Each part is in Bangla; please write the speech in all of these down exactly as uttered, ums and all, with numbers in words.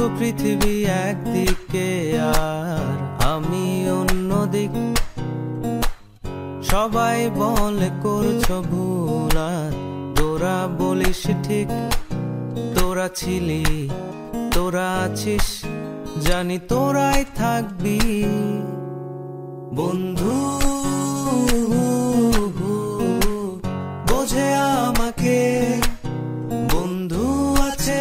পৃথিবী একদিকে আর আমি অন্যদিক। সবাই বলে করছো ভুল আর তোরা বলিস ঠিক। তোরা ছিলি, তোরা আছিস, জানি তোরাই থাকবি বন্ধু। বোঝে আমাকে বন্ধু আছে,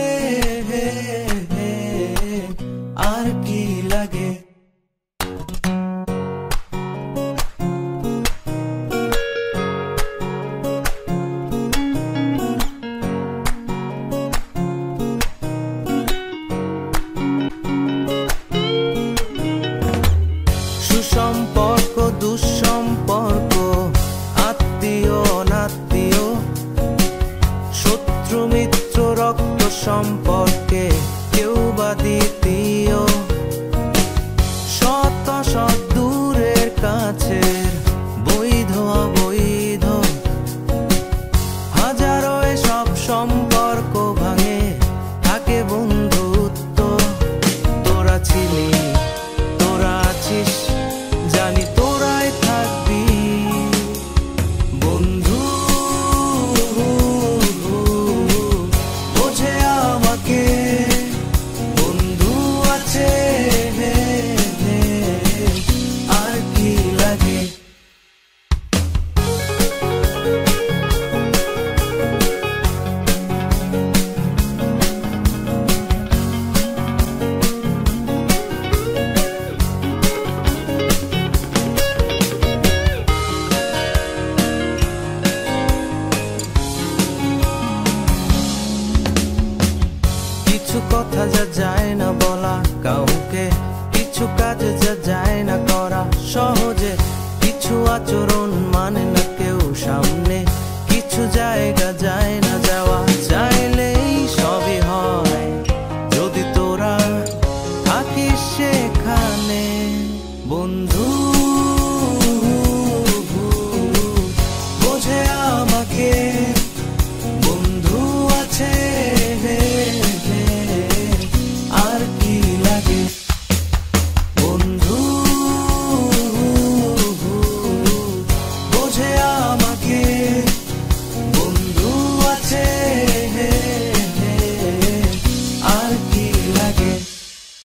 আর কি লাগে। সুসম্পর্ক দুঃসম্পর্ক, আত্মীয় অনাত্মীয়, শত্রু মিত্র রক্ত সম্পর্কে কেউ বা দ্বিতীয়। শত শত দূরের কাছের, বৈধ অবৈধ, হাজারো এসব সম্পর্ক ভাঙে, থাকে বন্ধুত্ব। তোরা ছিলি, তোরা আছিস, জানি তোরাই থাকবি বন্ধু। বোঝে আমাকে বন্ধু আছে, আর কি লাগে। কিছু কথা যা যায় না বলা কাউকে, কিছু কাজ যা যায় না করা সহজে, কিছু আচরণ মানে না কেউ সামনে, কিছু জায়গা যায় না যাওয়া, চাইলেই সবই হয় যদি তোরা থাকিস সেখানে বন্ধু। বোঝে আমাকে বন্ধু আছে, আর কি লাগে।